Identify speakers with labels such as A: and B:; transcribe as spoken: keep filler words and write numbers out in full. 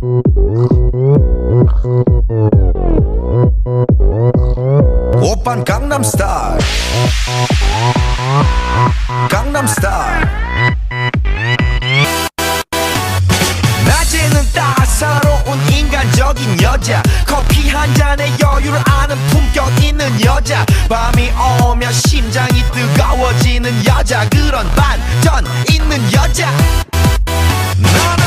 A: 오빤 강남스타일 강남스타일 낮에는 따사로운 인간적인 여자 커피 한 잔에 여유를 아는 품격 있는 여자 밤이 오면 심장이 뜨거워지는 여자 그런 반전 있는 여자 넌